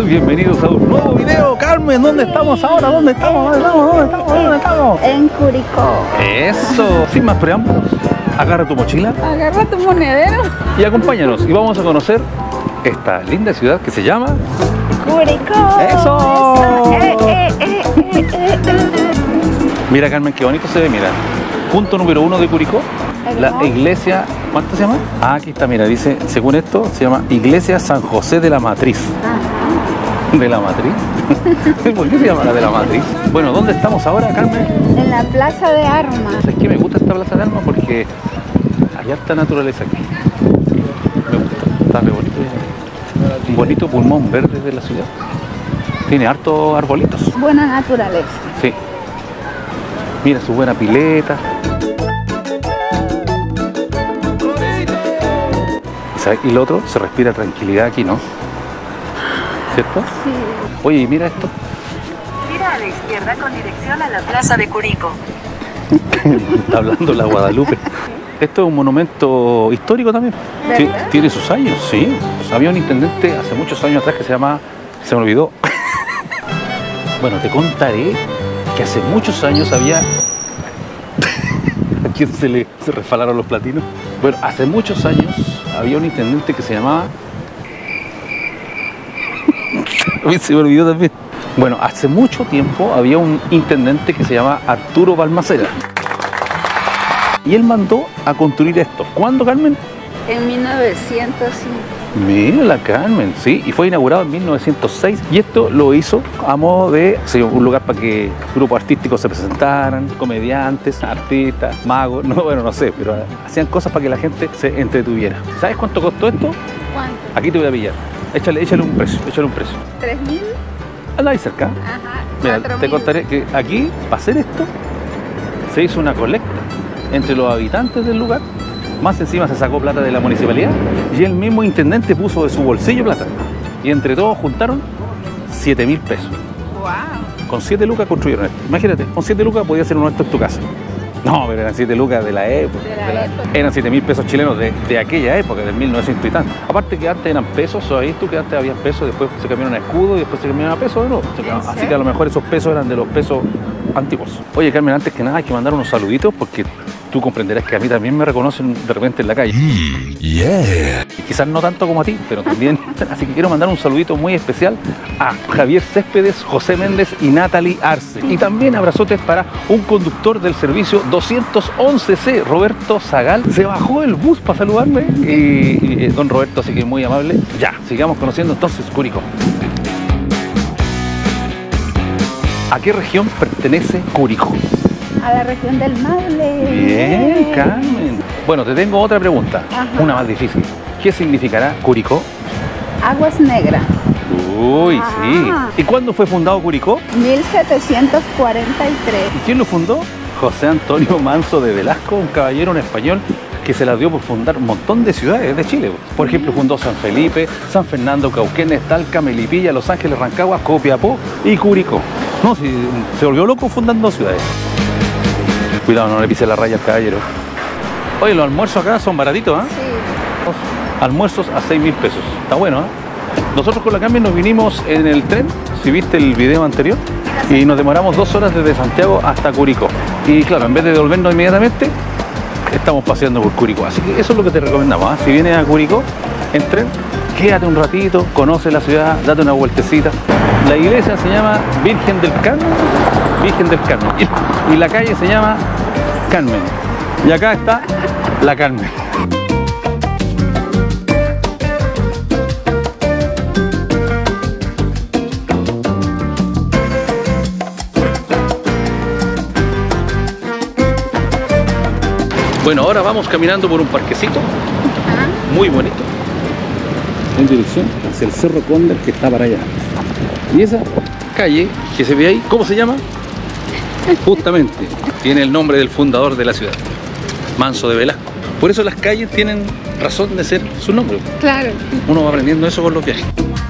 Bienvenidos a un nuevo video. Carmen, ¿dónde estamos ahora? ¿Dónde estamos? ¿Dónde estamos? En Curicó. Eso. Sin más preámbulos, agarra tu mochila. Agarra tu monedero. Y acompáñanos y vamos a conocer esta linda ciudad que se llama Curicó. ¡Eso! Mira, Carmen, qué bonito se ve, mira. Punto número 1 de Curicó, la iglesia, ¿cuánto se llama? Ah, aquí está, mira, dice, según esto, se llama Iglesia San José de la Matriz. Ajá. ¿De la Matriz? ¿Por qué se llama la de la Matriz? Bueno, ¿dónde estamos ahora, Carmen? En la Plaza de Armas. ¿Sabes qué? Me gusta esta Plaza de Armas porque hay harta naturaleza aquí. Me gusta, está re bonito. Un bonito pulmón verde de la ciudad. Tiene hartos arbolitos. Buena naturaleza. Sí. Mira su buena pileta. Y lo otro, se respira tranquilidad aquí, ¿no? ¿Cierto? Sí. Oye, mira esto. Gira a la izquierda con dirección a la Plaza de Curicó. Está hablando la Guadalupe. Esto es un monumento histórico también. ¿Verdad? Tiene sus años, sí. Había un intendente hace muchos años atrás que se llama... Se me olvidó. Bueno, te contaré que hace muchos años había... ¿A quién se resbalaron los platinos? Bueno, hace muchos años había un intendente que se llamaba... A mí se me olvidó también. Bueno, hace mucho tiempo había un intendente que se llamaba Arturo Balmaceda. Y él mandó a construir esto. ¿Cuándo, Carmen? En 1905. Mira la Carmen, sí, y fue inaugurado en 1906 y esto lo hizo a modo de un lugar para que grupos artísticos se presentaran, comediantes, artistas, magos, no, bueno, no sé, pero hacían cosas para que la gente se entretuviera. ¿Sabes cuánto costó esto? ¿Cuánto? Aquí te voy a pillar. Échale un precio, échale un precio. ¿3.000? Anda ahí cerca. Ajá. Mira, 4.000. te contaré que aquí, para hacer esto, se hizo una colecta entre los habitantes del lugar. Más encima se sacó plata de la municipalidad y el mismo intendente puso de su bolsillo plata. Y entre todos juntaron 7.000 pesos. Wow. Con 7 lucas construyeron esto. Imagínate, con 7 lucas podías hacer uno esto en tu casa. No, pero eran 7 lucas de la época. Eran 7.000 pesos chilenos de aquella época, del 1900 y tanto. Aparte que antes eran pesos, ¿sabes tú? Que antes había pesos, después se cambiaron a escudo y después se cambiaron a pesos de nuevo. Así que a lo mejor esos pesos eran de los pesos antiguos. Oye, Carmen, antes que nada hay que mandar unos saluditos porque tú comprenderás que a mí también me reconocen de repente en la calle. Yeah. Quizás no tanto como a ti, pero también. Así que quiero mandar un saludito muy especial a Javier Céspedes, José Méndez y Natalie Arce. Y también abrazotes para un conductor del servicio 211C, Roberto Zagal. Se bajó el bus para saludarme y don Roberto, así que muy amable. Ya, sigamos conociendo entonces Curicó. ¿A qué región pertenece Curicó? A la región del Maule. Bien, Carmen. Bueno, te tengo otra pregunta, Ajá. una más difícil. ¿Qué significará Curicó? Aguas Negras. Uy, Ah. sí. ¿Y cuándo fue fundado Curicó? 1743. ¿Y quién lo fundó? José Antonio Manso de Velasco, un caballero, un español que se la dio por fundar un montón de ciudades de Chile. Por ejemplo, fundó San Felipe, San Fernando, Cauquenes, Talca, Melipilla, Los Ángeles, Rancagua, Copiapó y Curicó. No, sí, se volvió loco fundando ciudades. Cuidado, no le pise la raya al caballero. Oye, los almuerzos acá son baratitos, ¿eh? Sí. Almuerzos a 6.000 pesos. Está bueno, ¿eh? Nosotros con la Carmen nos vinimos en el tren, si viste el video anterior, y nos demoramos 2 horas desde Santiago hasta Curicó. Y claro, en vez de devolvernos inmediatamente, estamos paseando por Curicó. Así que eso es lo que te recomendamos, ¿eh? Si vienes a Curicó en tren, quédate un ratito, conoce la ciudad, date una vueltecita. La iglesia se llama Virgen del Carmen. Virgen del Carmen. Y la calle se llama Carmen. Y acá está la Carmen. Bueno, ahora vamos caminando por un parquecito Ajá. muy bonito en dirección hacia el Cerro Cóndor que está para allá. Y esa calle que se ve ahí, ¿cómo se llama? Justamente, tiene el nombre del fundador de la ciudad, Manso de Velasco. Por eso las calles tienen razón de ser su nombre. Claro. Uno va aprendiendo eso con los viajes.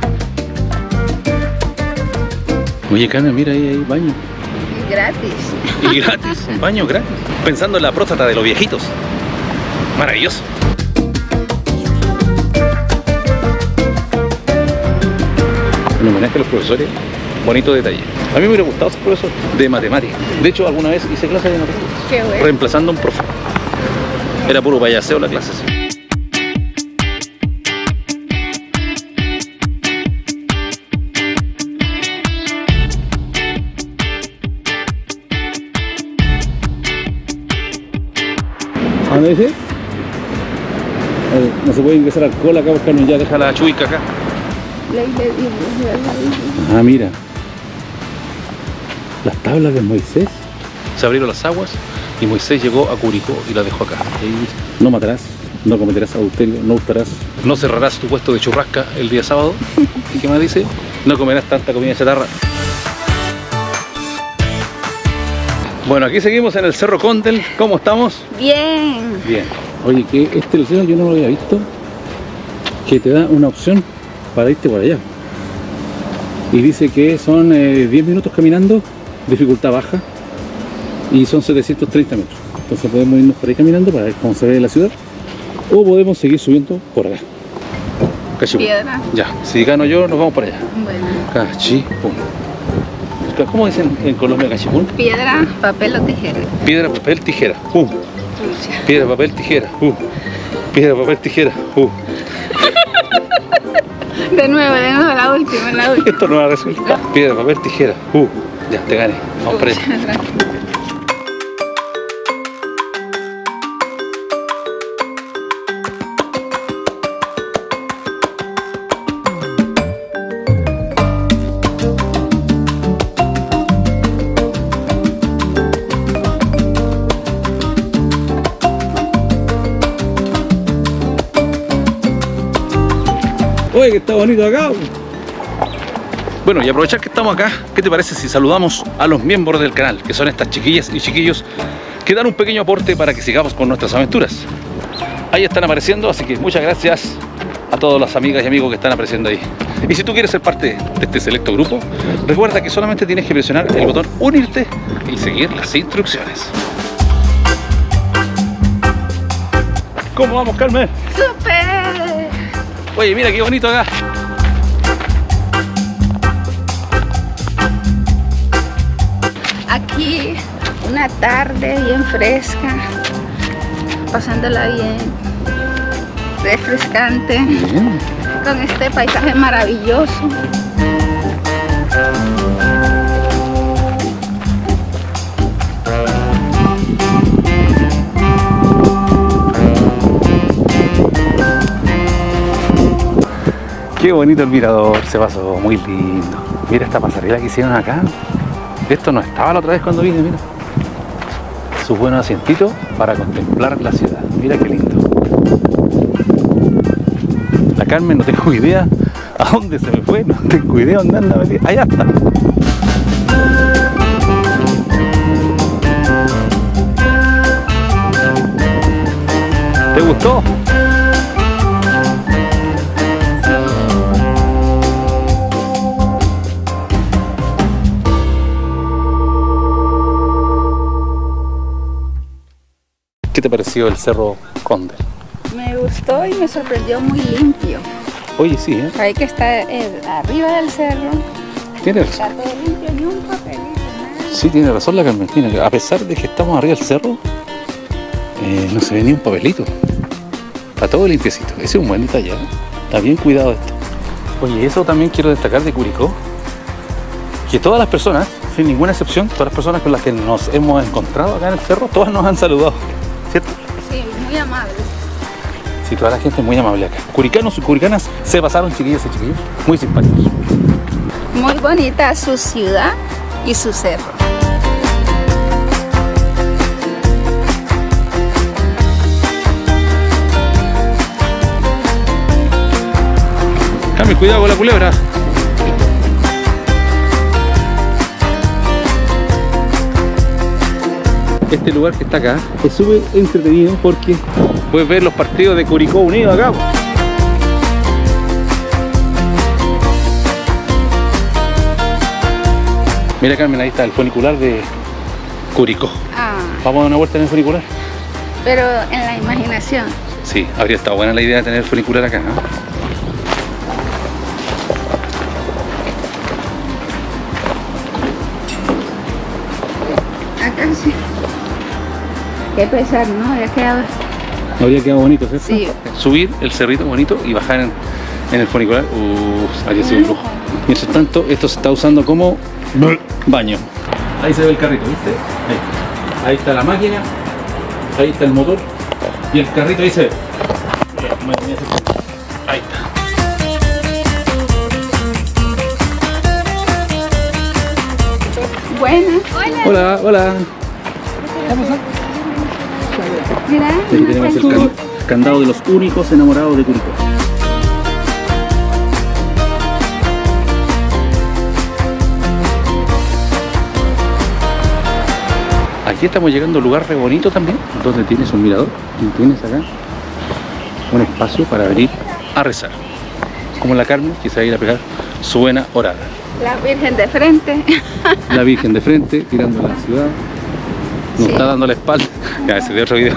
Oye, Carmen, mira, ahí hay baño. Y gratis. Y gratis, un baño gratis. Pensando en la próstata de los viejitos. Maravilloso. en homenaje a los profesores. Bonito detalle. A mí me hubiera gustado ser profesor de matemáticas. De hecho, alguna vez hice clases de matemáticas. Qué bueno. Reemplazando a un profe. Era puro payaseo la clase. Sí. ¿A dónde dice? No se puede ingresar alcohol acá porque no ya deja la chuica acá. Ah, mira. Las tablas de Moisés. Se abrieron las aguas y Moisés llegó a Curicó y la dejó acá. Ahí dice, no matarás, no cometerás adulterio, no hurtarás, no cerrarás tu puesto de churrasca el día sábado. ¿Y qué más dice? No comerás tanta comida chatarra. Bueno, aquí seguimos en el Cerro Condel. ¿Cómo estamos? Bien. Bien. Oye, que este liceo yo no lo había visto, que te da una opción para irte por allá. Y dice que son 10 minutos caminando, dificultad baja, y son 730 metros. Entonces podemos irnos por ahí caminando para ver cómo se ve la ciudad, o podemos seguir subiendo por acá. Cachipún. Piedra. Ya, si gano yo, nos vamos para allá. Bueno. Cachipún. ¿Cómo dicen en Colombia cachipún? Piedra, papel o tijera. Piedra, papel, tijera. Pucha. Piedra, papel, tijera. Piedra, papel, tijera. De nuevo, la última. Esto no va a resultar. Piedra, papel, tijera. Ya, te gané. Vamos para allá. Tranquilo. Oye, que está bonito acá. Bueno, y aprovechar que estamos acá, ¿qué te parece si saludamos a los miembros del canal? Que son estas chiquillas y chiquillos que dan un pequeño aporte para que sigamos con nuestras aventuras. Ahí están apareciendo, así que muchas gracias a todas las amigas y amigos que están apareciendo ahí. Y si tú quieres ser parte de este selecto grupo, recuerda que solamente tienes que presionar el botón unirte y seguir las instrucciones. ¿Cómo vamos, Carmen? ¡Súper! Oye, mira qué bonito acá. Aquí una tarde bien fresca, pasándola bien, refrescante, Bien. con este paisaje maravilloso. Qué bonito el mirador, se pasó muy lindo. Mira esta pasarela que hicieron acá. Esto no estaba la otra vez cuando vine, mira. Sus buenos asientitos para contemplar la ciudad. Mira qué lindo. La Carmen no tengo idea a dónde se me fue, no tengo idea dónde anda metida. Allá está. ¿Te gustó? ¿Qué te pareció el Cerro Condel? Me gustó y me sorprendió muy limpio. Oye, sí, ¿eh? Ahí que está arriba del cerro, Tiene está razón. todo limpio, ni un papelito, nada. Sí, tiene razón la Carmen. Mira, a pesar de que estamos arriba del cerro, no se ve ni un papelito. Está todo limpiecito. Ese es un buen detalle, ¿eh? Está bien cuidado esto. Oye, eso también quiero destacar de Curicó, que todas las personas, sin ninguna excepción, todas las personas con las que nos hemos encontrado acá en el cerro, todas nos han saludado, ¿cierto? Sí, muy amable. Sí, toda la gente es muy amable acá. Curicanos y curicanas se pasaron, chiquillas y chiquillos, muy simpáticos. Muy bonita su ciudad y su cerro. Carmen, cuidado con la culebra. Este lugar que está acá es súper entretenido porque puedes ver los partidos de Curicó Unido acá. Mira, Carmen, ahí está el funicular de Curicó. Ah, ¿Vamos a dar una vuelta en el funicular? pero en la imaginación. Sí, habría estado buena la idea de tener el funicular acá, ¿no? Qué pesar, ¿no? Ya quedado. Habría quedado bonito, ¿cierto? Sí. Subir el cerrito bonito y bajar en el funicular. Habría sido un lujo. Mientras tanto, esto se está usando como baño. Ahí se ve el carrito, ¿viste? Ahí está la máquina, ahí está el motor y el carrito ahí se ve. Ahí está. Buena. Hola, hola. Mira, Aquí tenemos el candado de los únicos enamorados de Curicó. Aquí estamos llegando a un lugar re bonito también, donde tienes un mirador y tienes acá un espacio para venir a rezar. Como la Carmen, que se va a ir a pegar su buena orada. la Virgen de frente. La Virgen de frente, tirando a la ciudad. Nos Sí. está dando la espalda. Ya, ese de otro video.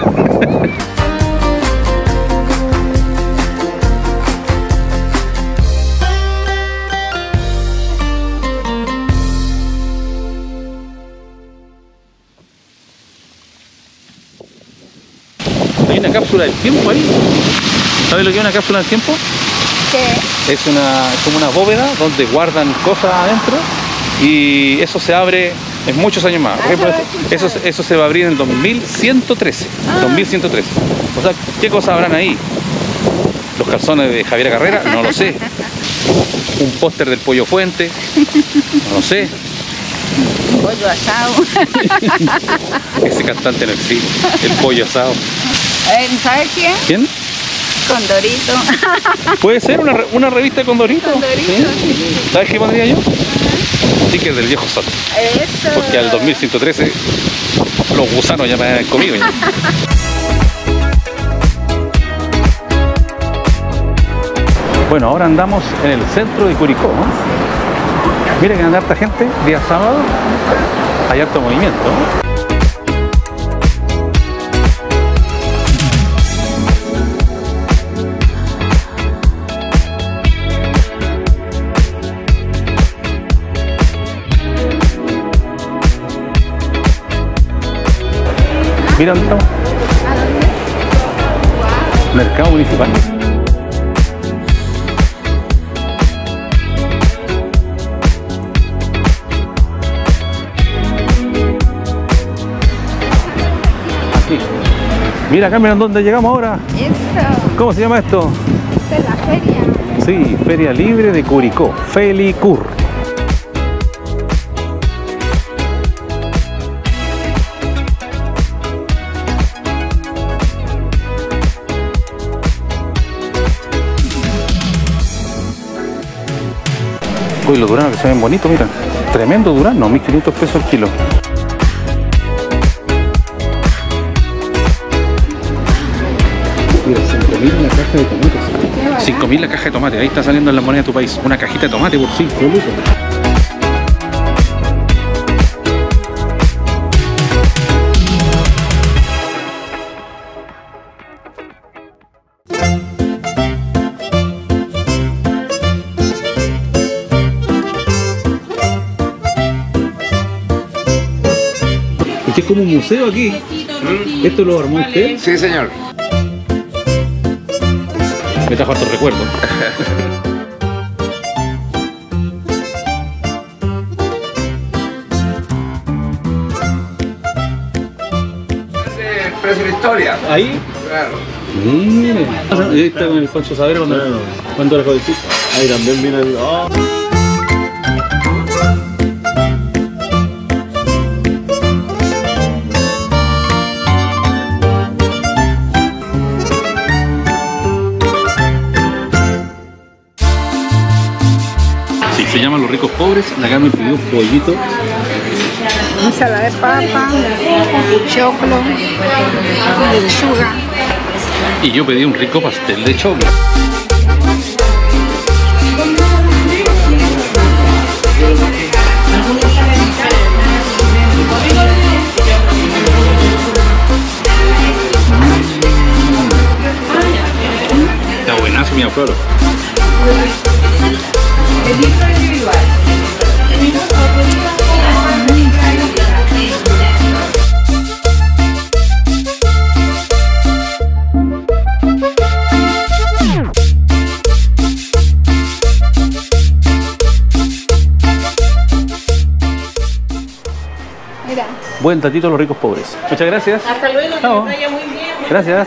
Hay una cápsula del tiempo ahí. ¿Sabes lo que es una cápsula del tiempo? Que Es como una bóveda donde guardan cosas adentro y eso se abre en muchos años más. Por ejemplo, eso se va a abrir en el 2113. 2113. O sea, ¿qué cosas habrán ahí? ¿Los calzones de Javiera Carrera? No lo sé. ¿Un póster del Pollo Fuente? No lo sé. pollo asado. Ese cantante no existe. El Pollo Asado. ¿Sabes quién? ¿Quién? Condorito. ¿Puede ser una revista de Condorito? Condorito, ¿Sí? ¿Sabes qué pondría yo? Sticker del viejo sol. Eso. Porque al 2113 los gusanos ya me han comido ya. Bueno, ahora andamos en el centro de Curicó, ¿no? Mira que anda harta gente, día sábado, hay harto movimiento, ¿no? Mira dónde estamos. ¿A dónde? Mercado Municipal. Aquí. Mira, Carmen, ¿dónde llegamos ahora? Eso. ¿Cómo se llama esto? Esta es la feria. Sí, Feria Libre de Curicó, Felicur. Uy, los duranos que se ven bonitos, mira. Tremendo durano, 1500 pesos el kilo. Mira, 5.000 la caja de tomates. 5.000 la caja de tomate, ahí está saliendo en la moneda de tu país. Una cajita de tomate por 5 lucas. Este es como un museo aquí. ¿Esto lo armó usted? Sí, señor. Me trajo hartos recuerdos. Precio de la historia. Ahí. Claro. Mire. Ahí está con el Pancho Saavedra cuando era jovencito. Ahí también viene el... ¡Oh! Sí, se llaman Los Ricos Pobres. La Carmen pidió pollito. Ensalada de papa, choclo, lechuga. Y yo pedí un rico pastel de choclo. Está buenazo, mi abuelo. buen datito a los ricos pobres. Muchas gracias. Hasta luego, que Chao. les vaya muy bien. Gracias.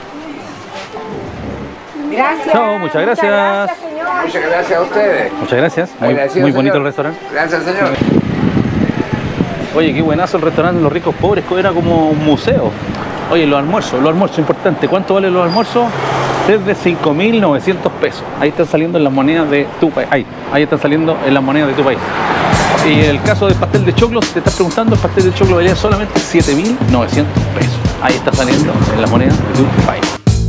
Gracias. Chao, muchas gracias. Señor. Muchas gracias a ustedes. Muchas gracias. Agradecido, Muy bonito señor. el restaurante. Gracias, señor. Oye, qué buenazo el restaurante de los ricos pobres, era como un museo. Oye, los almuerzos importante. ¿Cuánto valen los almuerzos? Desde 5.900 pesos. Ahí están saliendo en las monedas de tu país. Ahí están saliendo en las monedas de tu país. Y en el caso del pastel de choclo, te estás preguntando, el pastel de choclo valía solamente 7.900 pesos. Ahí está saliendo en las monedas de tu país.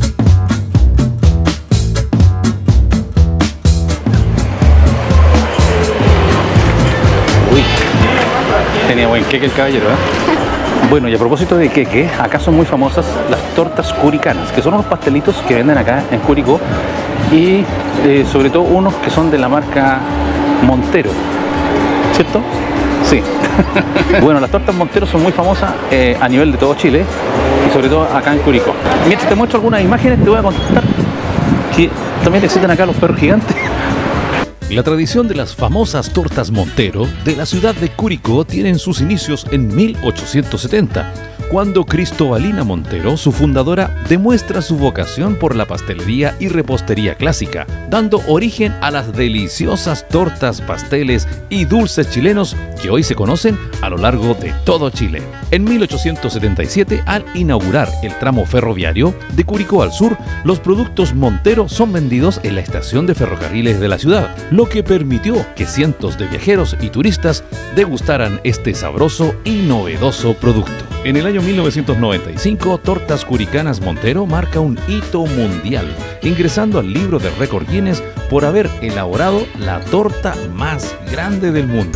Uy, tenía buen queque el caballero, ¿eh? Bueno, y a propósito de queque, acá son muy famosas las tortas curicanas, que son unos pastelitos que venden acá en Curicó y sobre todo unos que son de la marca Montero, ¿cierto? Sí. Bueno, las tortas Montero son muy famosas a nivel de todo Chile y sobre todo acá en Curicó. Mientras te muestro algunas imágenes, te voy a contar que también existen acá los perros gigantes. La tradición de las famosas tortas Montero de la ciudad de Curicó tienen sus inicios en 1870, cuando Cristobalina Montero, su fundadora, demuestra su vocación por la pastelería y repostería clásica, dando origen a las deliciosas tortas, pasteles y dulces chilenos que hoy se conocen a lo largo de todo Chile. En 1877, al inaugurar el tramo ferroviario de Curicó al sur, los productos Montero son vendidos en la estación de ferrocarriles de la ciudad, lo que permitió que cientos de viajeros y turistas degustaran este sabroso y novedoso producto. En el año 1995, Tortas Curicanas Montero marca un hito mundial, ingresando al libro de récord Guinness por haber elaborado la torta más grande del mundo.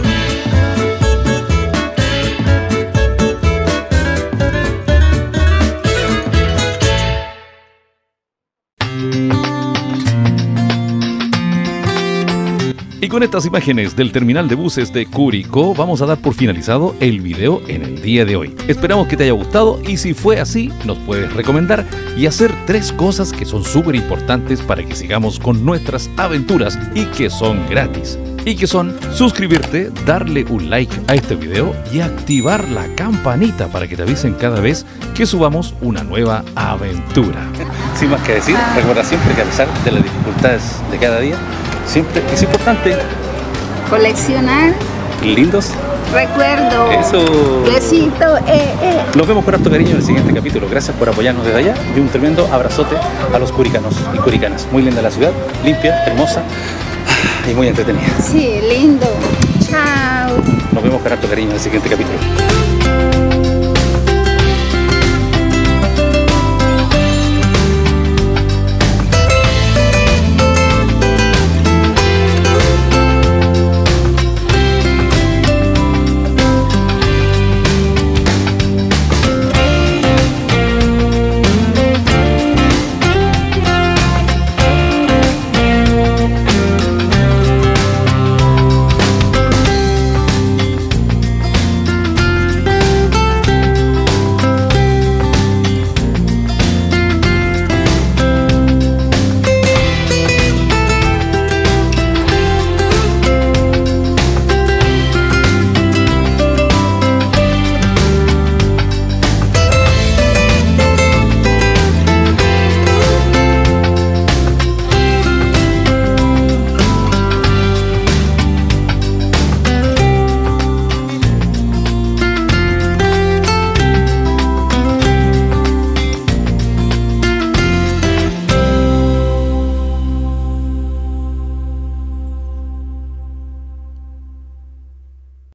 Y con estas imágenes del terminal de buses de Curicó vamos a dar por finalizado el video en el día de hoy. Esperamos que te haya gustado y si fue así nos puedes recomendar y hacer 3 cosas que son súper importantes para que sigamos con nuestras aventuras y que son gratis. Y que son suscribirte, darle un like a este video y activar la campanita para que te avisen cada vez que subamos una nueva aventura. Sin más que decir, recuerda siempre que a pesar de las dificultades de cada día, siempre es importante Coleccionar lindos. recuerdos. Eso. Besito. Nos vemos con harto cariño en el siguiente capítulo. Gracias por apoyarnos desde allá y un tremendo abrazote a los curicanos y curicanas. Muy linda la ciudad, limpia, hermosa y muy entretenida. Sí, lindo. Chao. Nos vemos con harto cariño en el siguiente capítulo.